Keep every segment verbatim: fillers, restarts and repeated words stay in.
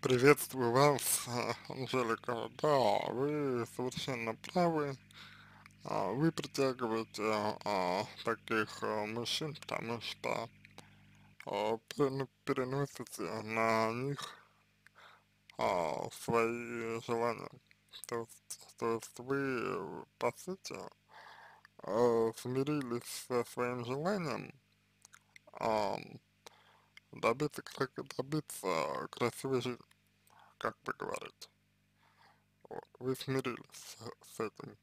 Приветствую вас, а, Анжелика. Да, вы совершенно правы. А, Вы притягиваете а, таких а, мужчин, потому что а, перену- переносите на них а, свои желания. То есть, то есть вы, э, по сути, а, смирились со своим желанием а, добиться, как добиться красивой жизни, как вы говорите. Вот, вы смирились с с этим.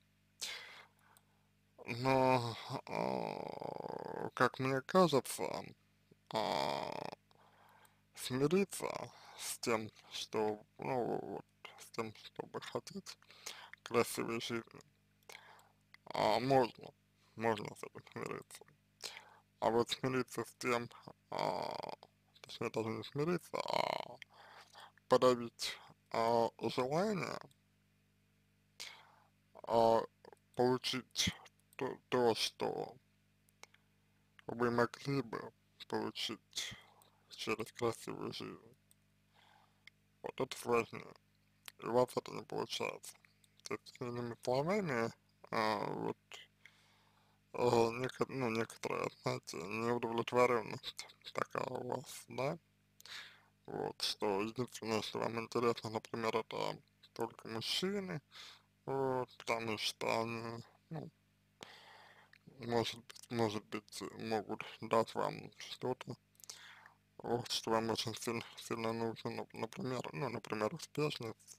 Но, а, как мне кажется, а, смириться с тем, что, ну, вот, с тем, чтобы хотеть красивой жизни, а, можно, можно с этим смириться. А вот смириться с тем, а, точнее даже не смириться, а подавить а, желание а, получить то, то, что вы могли бы получить через красивую жизнь. Вот это сложнее. И у вас это не получается. То есть, иными словами, а, вот, а, неко- ну, некоторая, знаете, неудовлетворенность такая у вас, да? Вот, что единственное, что вам интересно, например, это только мужчины, вот, потому что они, ну, может быть, может быть, могут дать вам что-то, вот, что вам очень сильно, сильно нужно, нап- например, ну, например, успешность,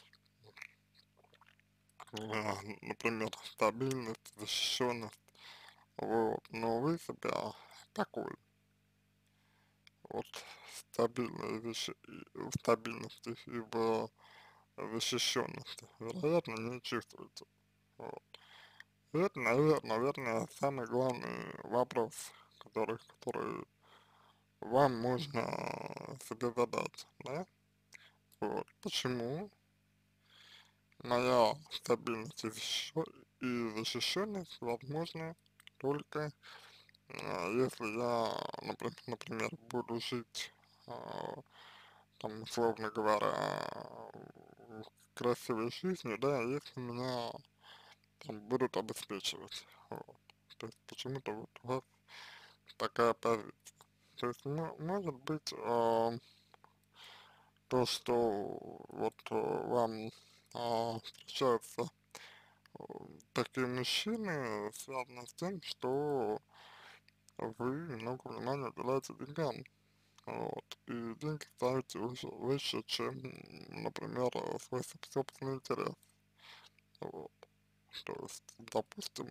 а, например, стабильность, защищенность, вот, но вы себя такой, вот, стабильной вещи, и в стабильности и в защищенности, вероятно, не чувствуете, вот. И это, навер- наверное, самый главный вопрос, который, который вам можно себе задать, да, вот, почему моя стабильность и защищё- и защищенность возможны только а, если я, например, например, буду жить, а, там, условно говоря, в красивой жизнью, да, если меня там будут обеспечивать, вот. То есть почему-то вот у вас такая позиция. То есть, мо- может быть, а, то, что вот э, вам а, встречаются э, такие мужчины, связано с тем, что вы много внимания уделяете деньгам. Вот. И деньги ставите выше, выше, чем, например, э, свой соб- собственный интерес. Вот. То есть, допустим,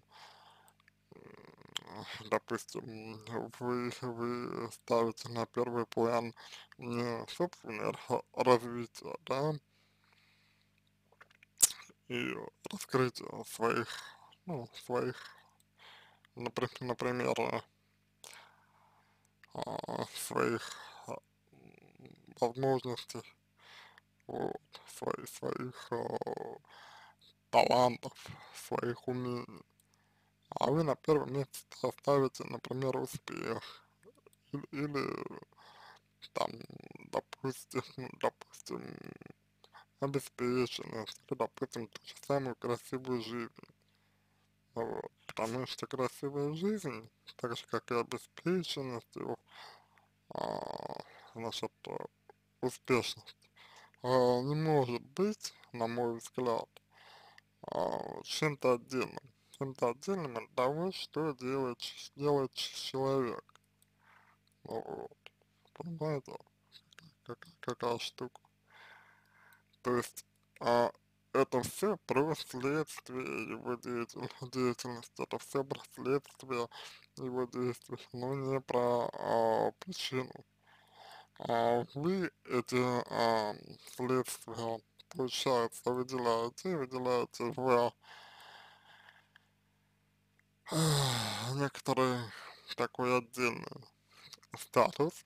м, допустим, вы, вы ставите на первый план не собственное ра- развитие, да, и раскрытие своих, ну, своих, например, например, а, своих а, м, возможностей, вот, свои, своих а, талантов, своих умений. А вы на первом месте ста- ставите, например, успех. Или, или там, допустим, ну, допустим, обеспеченность, или, допустим, ту же самую красивую жизнь. Вот. Потому что красивая жизнь, так же как и обеспеченность, и, а, значит, а, успешность, а, не может быть, на мой взгляд, а, чем-то отдельным. Чем-то отдельным от того, что делает, ч- делает ч- человек. Вот. Понимаете, как, какая штука. То есть, а, это все про следствие его деятель, деятельности, это все про следствие его действий, но не про а, причину. А вы эти а, следствия, получается, выделяете, и выделяете в а, некоторый такой отдельный статус,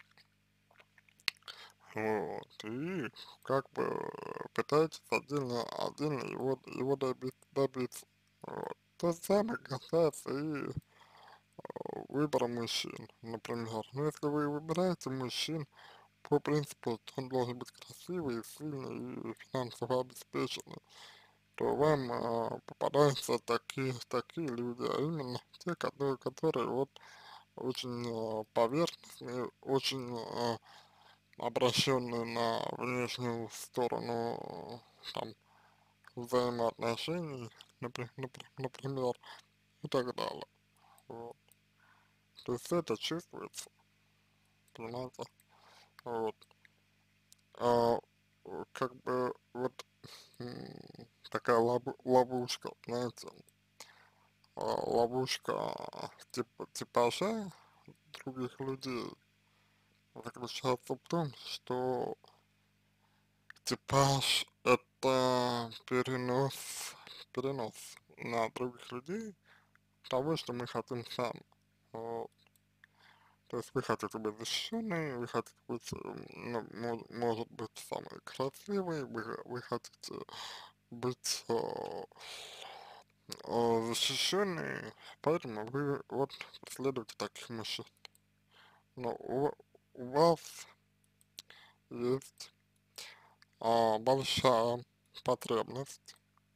вот, и как бы пытаетесь отдельно, отдельно его, его доби- добиться. Вот. То же самое касается и э, выбора мужчин, например. Ну, если вы выбираете мужчин по принципу, что он должен быть красивый, сильный и финансово обеспеченный, то вам а, попадаются такие, такие люди, а именно те, которые, которые вот очень а, поверхностные, очень а, обращенные на внешнюю сторону там взаимоотношений, напри- напри- например, и так далее. Вот. То есть это чувствуется, понимаете? Вот. А, э, как бы вот м, такая лову- ловушка, знаете, а, ловушка типа типажа других людей заключается в том, что типаж это перенос, перенос на других людей того, что мы хотим сами. Вот. То есть вы хотите быть защищенной, вы хотите быть, м, ну, мо- может быть, самой красивой, вы, вы хотите быть э, э, защищенной, поэтому вы вот преследуете таких мужчин. Но у, у вас есть а, большая потребность,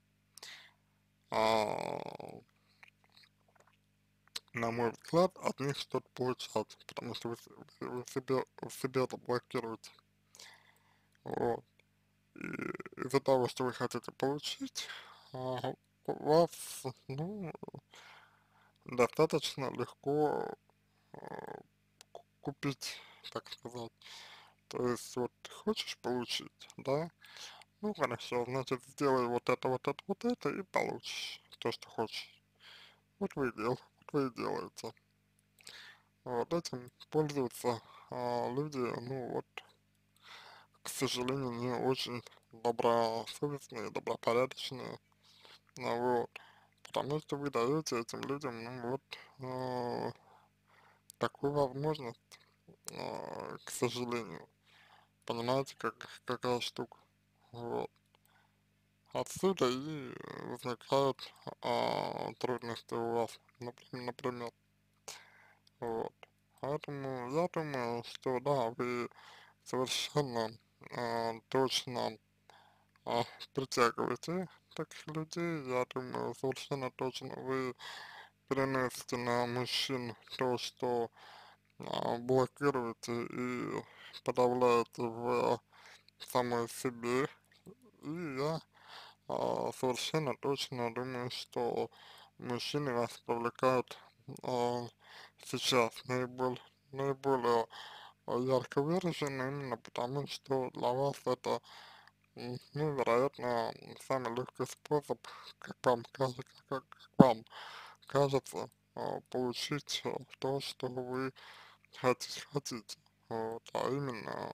а, на мой взгляд, от них что-то получать, потому что вы, с- вы, вы себе, в себе это блокируете. Вот. И из-за того, что вы хотите получить, а, у вас, ну, достаточно легко а, ку- купить, так сказать. То есть вот ты хочешь получить, да? Ну хорошо, значит сделай вот это, вот это, вот это и получишь то, что хочешь. Вот вы и дел, вот вы и делаете. Вот этим пользуются а, люди, ну вот, к сожалению, не очень добросовестные, добропорядочные. Ну, вот. Потому что вы даете этим людям, ну вот, э, такую возможность, э, к сожалению. Понимаете, как, какая штука. Вот. Отсюда и возникают а, трудности у вас, например, например. Вот. Поэтому я думаю, что да, вы совершенно а, точно а, притягиваете таких людей. Я думаю, совершенно точно вы переносите на мужчин то, что а, блокируете и подавляете в самой себе. И я а, совершенно точно думаю, что мужчины вас привлекают а, сейчас наиболее, наиболее а, ярко выраженно, именно потому что для вас это, м, ну, вероятно, самый легкий способ, как вам кажется, как, как вам кажется, а, получить а, то, что вы хотите, хотите. Вот, а именно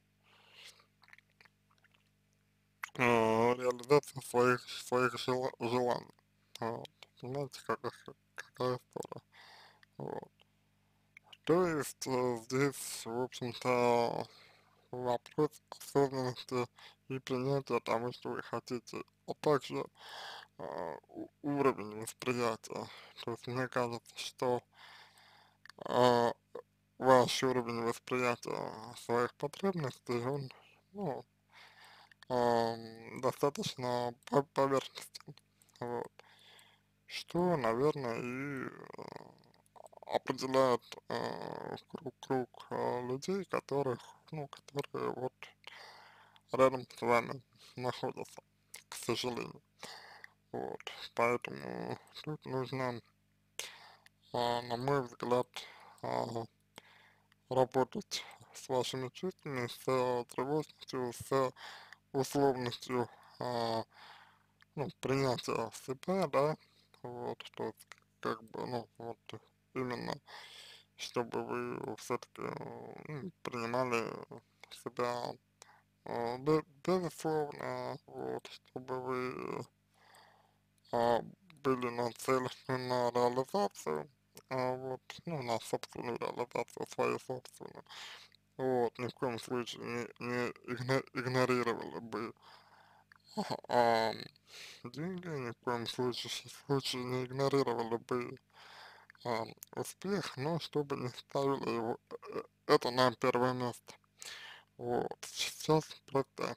а, реализация своих, своих жела- желаний. Вот. Понимаете, какая, какая история. Вот. То есть э, здесь, в общем-то, вопрос осознанности и принятия того, что вы хотите, а также э, у- уровень восприятия. То есть мне кажется, что э, ваш уровень восприятия своих потребностей, он, ну, эм, достаточно по- поверхностен. Вот. Что, наверное, и э, определяет э, круг, круг э, людей, которых, ну, которые вот рядом с вами находятся, к сожалению. Вот, поэтому тут нужно, а, на мой взгляд, а, работать с вашими чувствами, с э, тревожностью, с условностью, а, ну, принятия себя, да, вот, то есть, как бы, ну, вот, именно чтобы вы все-таки принимали себя э, бе- безусловно, вот, чтобы вы а, были нацелены на реализацию, а, вот, ну, на собственную реализацию, свою собственную, вот, ни в коем случае не, не игно- игнорировали бы а, деньги, ни в коем случае, случае не игнорировали бы а, успех, но чтобы не ставили его, э, это на первое место. Вот, сейчас просто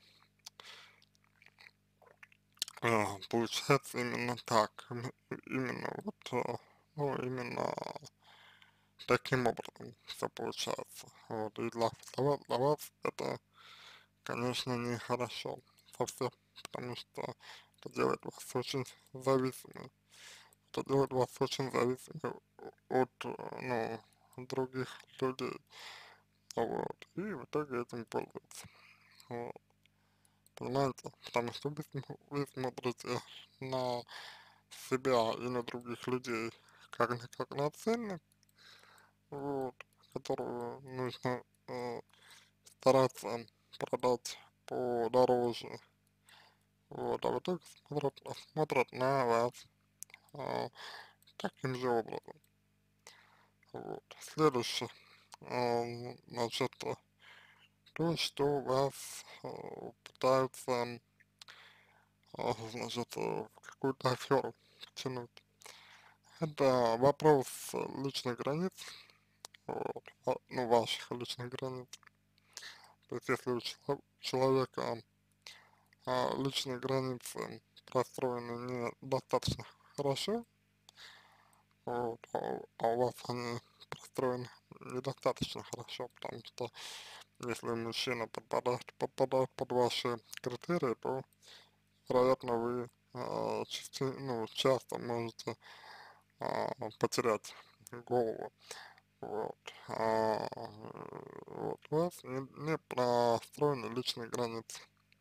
э, получается именно так, им- именно вот, э, ну, именно таким образом все получается. Вот, и для, для вас для вас это, конечно, нехорошо совсем, потому что это делает вас очень зависимым. Это делает вас очень зависимым от, э, ну, других людей. Вот. И в итоге этим пользуются. Вот. Понимаете? Потому что вы, см- вы смотрите на себя и на других людей как, на- как на ценность, вот, которую нужно э, стараться продать подороже. Вот, а в итоге смотрят, смотрят на вас а, таким же образом. Вот. Следующее, а, значит, э, то, что вас а, пытаются, а, значит, э, в какую-то аферу втянуть. Это вопрос личных границ, вот, а, ну, ваших личных границ. То есть, если у чело- человека а, личные границы простроены недостаточно хорошо, вот, а, у а у вас они простроены недостаточно хорошо, потому что если мужчина подпадает, подпадает под ваши критерии, то, вероятно, вы а, части, ну, часто можете а, потерять голову. Вот. А, вот. У вас не, не простроены личные границы.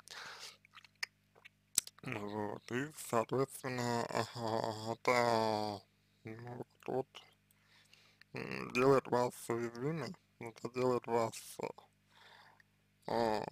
Вот. И, соответственно, ага, это ну, вот, вот, м, делает вас уязвимым, это делает вас а,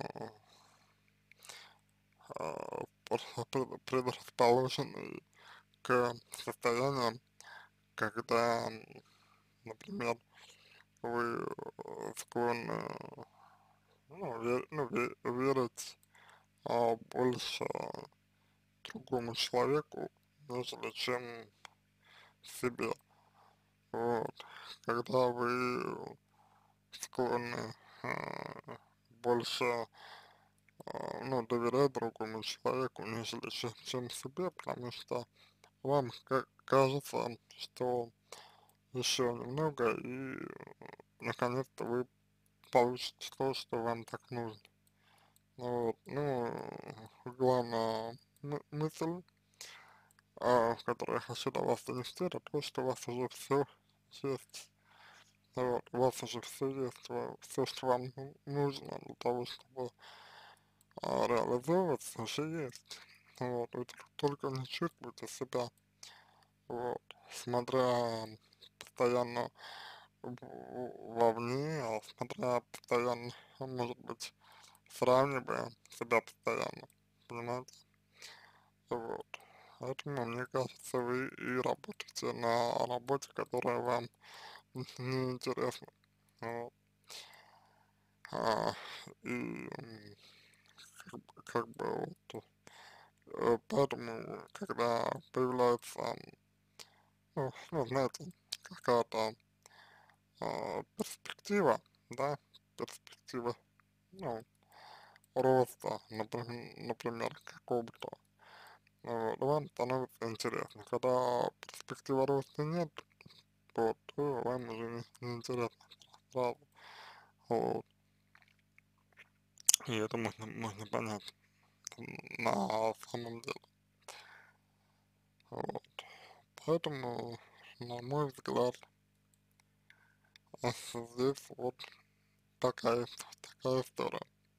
а, пред- предрасположенной к состояниям, когда, м, например, вы э, склонны ну, ве- ну, ве- верить а, больше другому человеку, нежели чем себе. Вот. Когда вы склонны а, больше а, ну, доверять другому человеку, нежели чем, чем себе, потому что вам ка- кажется, что еще немного и наконец-то вы получите то, что вам так нужно. Вот. Ну, главная мы- мысль, а, которую я хочу до вас донести, это то, что у вас уже все есть. Вот, у вас уже все есть, все, что вам ну- нужно для того, чтобы а, реализовываться, уже есть. Вот, вы тол- только не чувствуете себя, вот, смотря постоянно в- вовне, а смотря постоянно, а может быть, сравнивая себя постоянно, понимаете? Вот. Поэтому, мне кажется, вы и работаете на работе, которая вам неинтересна. Вот. А, и м, как бы вот, э, поэтому, когда появляется, ну, ну знаете, какая-то а, перспектива, да, перспектива, ну, роста, например, например какого-то, вот, вам становится интересно. Когда перспективы роста нет, вот, то вам уже не, не интересно сразу, вот, и это можно, можно понять на самом деле, вот, поэтому, на мой взгляд, а здесь вот такая, такая история,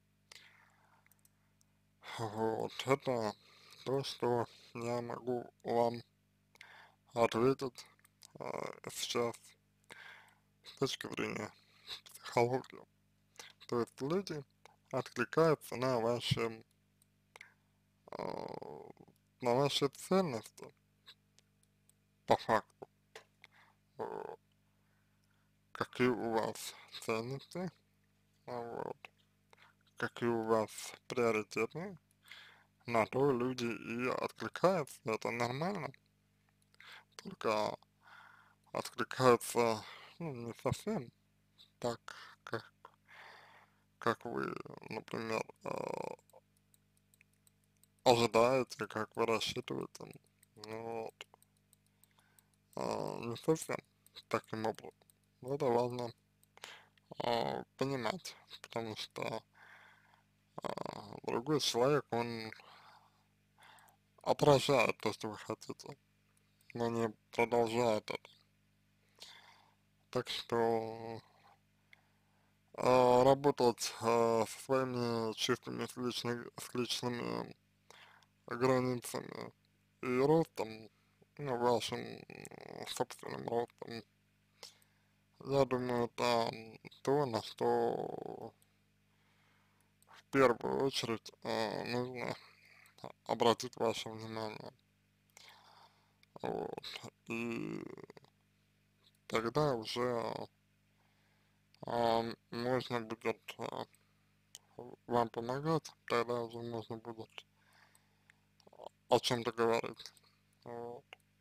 вот, это то, что я могу вам ответить а, сейчас с точки зрения психологии. То есть люди откликаются на ваши, а, на ваши ценности по факту. Вот. Какие у вас ценности, а, вот. Какие у вас приоритеты, на то люди и откликаются. Это нормально. Только откликаются ну, не совсем так, как, как вы, например, а, ожидаете, как вы рассчитываете, ну вот, а, не совсем таким образом. Это важно а, понимать, потому что а, другой человек, он отражает то, что вы хотите, но не продолжает это. Так что а, работать а, со своими чувствами, с, личной, с личными границами и ростом, ну, вашим м, собственным ростом, я думаю, это то, на что в первую очередь а, нужно обратить ваше внимание. Вот. И тогда уже а, можно будет а, вам помогать, тогда уже можно будет о чем-то говорить. Вот.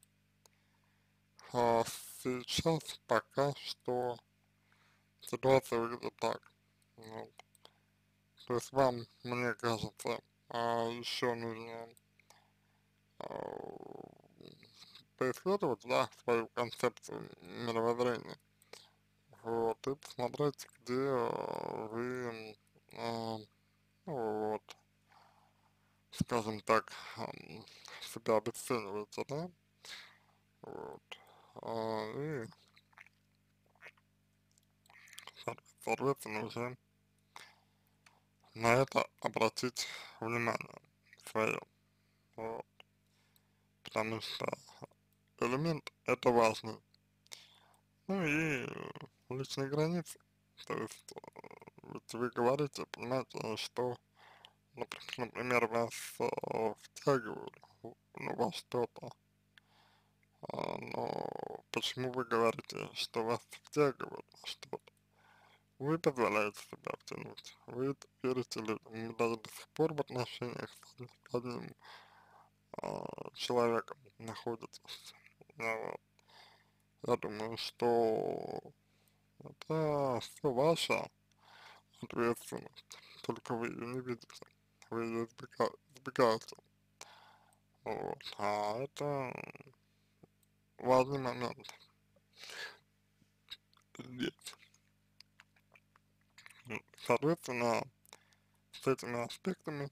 А сейчас пока что ситуация выглядит так. Вот. То есть вам, мне кажется, а, еще нужно а, поисследовать, да, свою концепцию мировоззрения. Вот, и посмотреть, где э, вы, а, ну, вот, скажем так, ам, себя обесцениваете, да, вот, а, и, соот- соответственно, уже на это обратить внимание свое, вот, потому что элемент это важный. Ну и личные границы, то есть, э, ведь вы говорите, понимаете, что, напр- например, вас э, втягивают, в- ну, во что-то. А, но почему вы говорите, что вас втягивают во что-то? Вы позволяете себя втянуть. Вы верите людям. Мы даже до сих пор в отношениях с одним, с одним, а, человеком находитесь. А, вот. Я думаю, что это все ваша ответственность. Только вы ее не видите. Вы ее избега- избегаете. Вот. А это важный момент здесь. М, Соответственно, с этими аспектами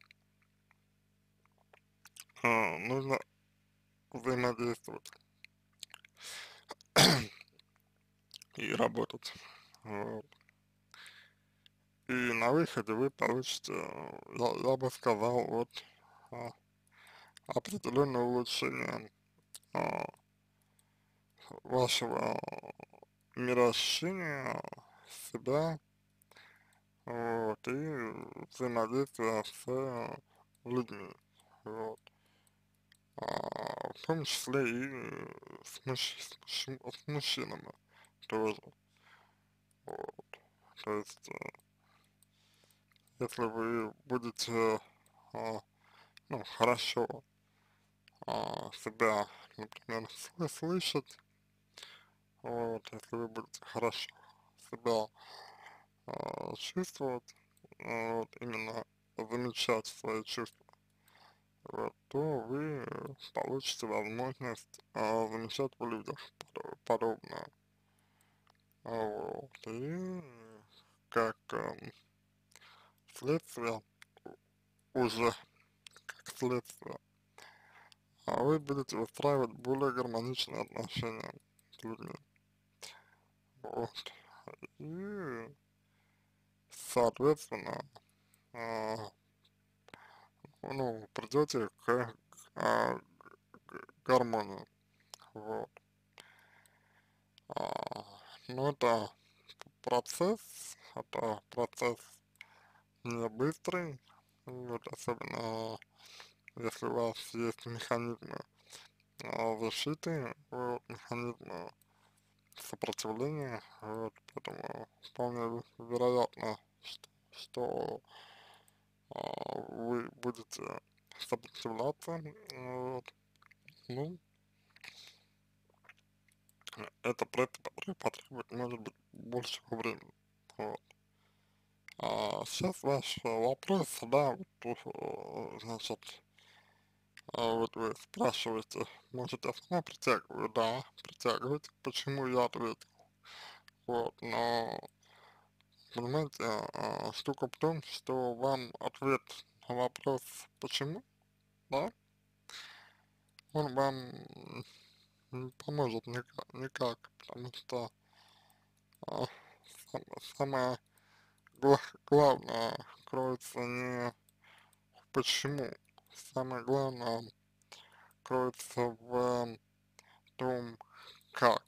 а, нужно взаимодействовать и работать. Вот. И на выходе вы получите, э, я, я бы сказал, вот а, определенное улучшение а, вашего мироощущения себя, вот, и взаимодействия с э, людьми. Вот. А, в том числе и с, мужч- с мужч- с мужчинами тоже. Вот. То есть, э, если вы будете, а, ну, хорошо а, себя, например, сл- слышать, вот, если вы будете хорошо себя а, чувствовать, а, вот, именно замечать свои чувства, вот, то вы получите возможность а, замечать в людях подо- подобное. А, вот, и как эм, следствие, уже как следствие, а вы будете выстраивать более гармоничные отношения с людьми. Вот. И, соответственно, а, ну, придете к а, г- гармонии. Вот. А, ну, это процесс, это процесс не быстрый, вот, особенно если у вас есть механизмы а, защиты, вот, механизмы сопротивления, вот, поэтому вполне вероятно, что, что а, вы будете сопротивляться, вот, ну, это пре- пре- потребует, может быть, большего времени, вот, А, сейчас ваш э, вопрос, да, вот, э, значит, а, вот вы спрашиваете, может, я сама притягиваю, да, притягиваете, почему я ответил, вот, но, понимаете, а, штука в том, что вам ответ на вопрос, почему, да, он вам не поможет никак, никак, потому что а, сам- самое гла- главное кроется не в почему, самое главное кроется в том, как,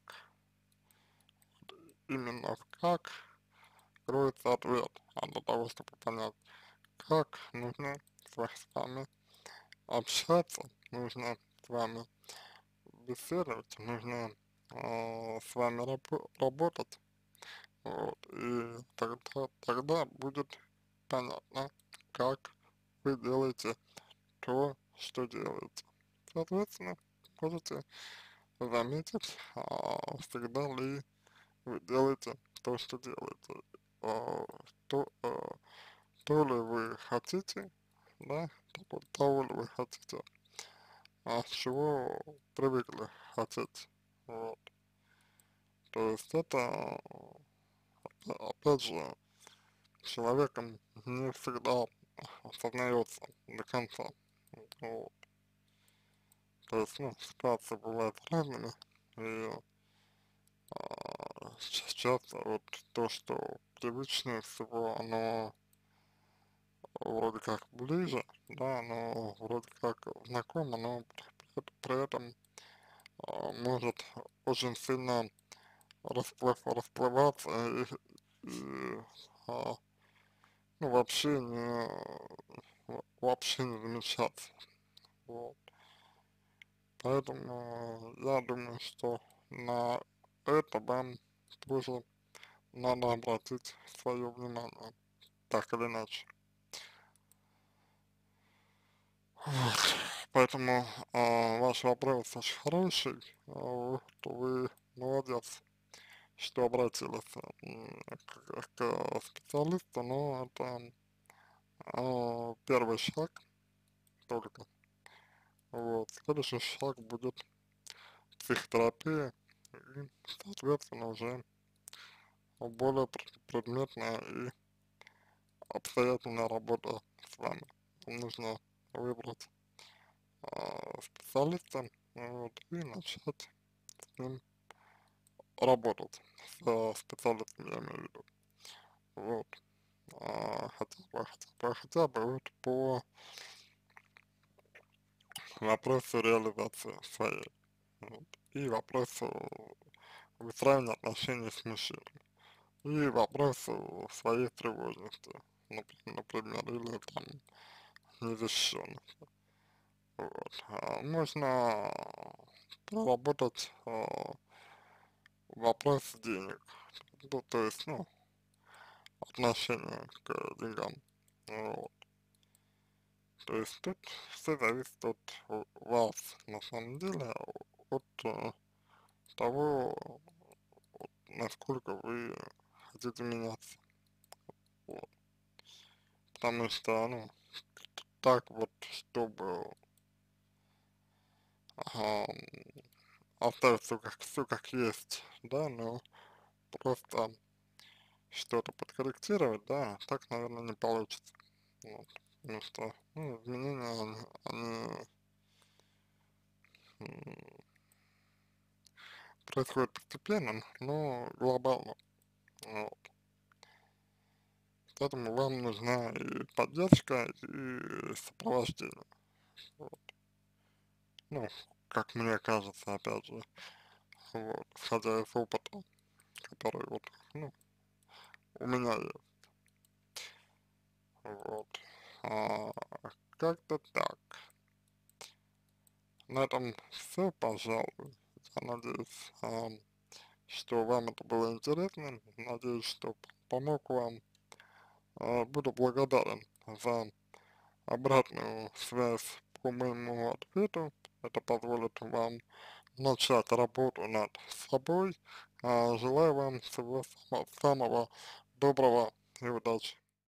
именно в как кроется ответ, а для того, чтобы понять, как нужно с ва- с вами общаться, нужно с вами беседовать, нужно а, с вами рабо- работать, вот, и тогда, тогда будет понятно, как вы делаете то, что делаете. Соответственно, можете заметить, а, всегда ли вы делаете то, что делаете, а, то, а, то ли вы хотите, да, того, того ли вы хотите, а с чего привыкли хотеть, вот. То есть это, а, опять же, человеком не всегда осознается до конца, вот. То есть, ну, ситуации бывают разными, и а, сейчас вот то, что привычнее всего, оно вроде как ближе, да, но вроде как знакомо, но при, при этом а, может очень сильно расплыв, расплываться и, и, а, ну, вообще не, во- вообще не замечаться, вот. Поэтому я думаю, что на это вам тоже надо обратить свое внимание, так или иначе. Вот. Поэтому а, ваш вопрос очень хороший, а, вот, вы молодец, что обратились м, к, к специалисту, но это а, первый шаг только. Вот. Следующий шаг будет психотерапия и, соответственно, уже более пр- предметная и обстоятельная работа с вами. Вам нужно выбрать а, специалиста, вот, и начать с ним работать, с специалистом, я имею в виду. Вот. А, хотя бы, хотя бы, хотя бы вот по вопросу реализации своей. Вот. И вопросу выстраивания отношений с мужчиной. И вопросу своей тревожности, напр- например, или там незащищенности. Вот. А можно проработать а, вопрос денег. Ну, то есть, ну, отношение к деньгам. Вот. То есть тут все зависит от в- вас, на самом деле, от э, того, насколько вы хотите меняться. Вот. Потому что, ну, так вот, чтобы ага, оставить все как, все как есть, да, но просто что-то подкорректировать, да, так, наверное, не получится. Вот. Потому что, ну, изменения, они, они м, происходят постепенно, но глобально. Вот. Поэтому вам нужна и поддержка, и сопровождение. Вот. Ну, как мне кажется, опять же, вот, исходя из опыта, который вот, ну, у меня есть. Вот. А, как-то так. На этом все, пожалуй. Я надеюсь, а, что вам это было интересно. Надеюсь, что п- помог вам. А, буду благодарен за обратную связь по моему ответу. Это позволит вам начать работу над собой. А, желаю вам всего само- самого доброго и удачи.